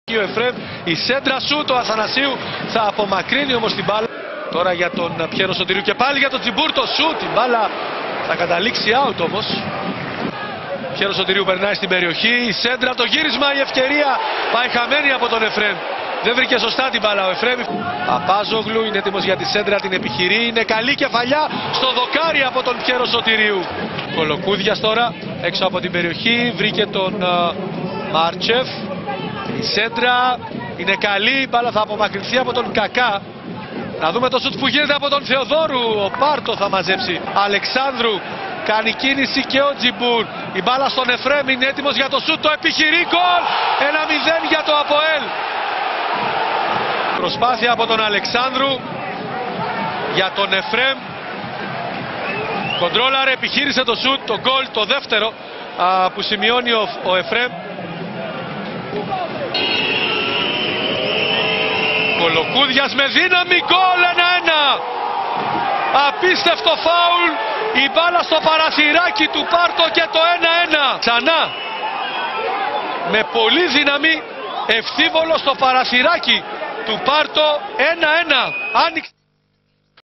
Ο Εφρέμ, η σέντρα σου του Αθανασίου θα απομακρύνει όμως την μπάλα. Τώρα για τον Πιέρο Σωτηρίου και πάλι για τον Τζιμπούρ το σουτ. Η μπάλα θα καταλήξει out όμως. Πιέρο Σωτηρίου περνάει στην περιοχή. Η σέντρα, το γύρισμα, η ευκαιρία πάει χαμένη από τον Εφρέμ. Δεν βρήκε σωστά την μπάλα ο Εφρέμ. Παπάζογλου είναι έτοιμος για τη σέντρα, την επιχειρεί. Είναι καλή κεφαλιά στο δοκάρι από τον Πιέρο Σωτηρίου. Κολοκούδιας τώρα έξω από την περιοχή. Βρήκε τον Μάρτσεφ. Η σέντρα είναι καλή, η μπάλα θα απομακρυνθεί από τον Κακά. Να δούμε το σουτ που γίνεται από τον Θεοδόρου. Ο Πάρτο θα μαζέψει. Αλεξάνδρου κάνει κίνηση και ο Τζιμπούρ. Η μπάλα στον Εφρέμ, είναι έτοιμος για το σουτ, το επιχειρεί, γκολ! 1-0 για το ΑΠΟΕΛ. Προσπάθεια από τον Αλεξάνδρου για τον Εφρέμ. Κοντρόλαρε, επιχείρησε το σουτ, το γκολ, το δεύτερο που σημειώνει ο Εφρέμ. Κολοκούδιας με δύναμη, γκολ, 1-1. Απίστευτο φάουλ, η μπάλα στο παραθυράκι του Πάρτο και το 1-1. Ξανά με πολύ δύναμη, ευθύβολο στο παραθυράκι του Πάρτο, 1-1.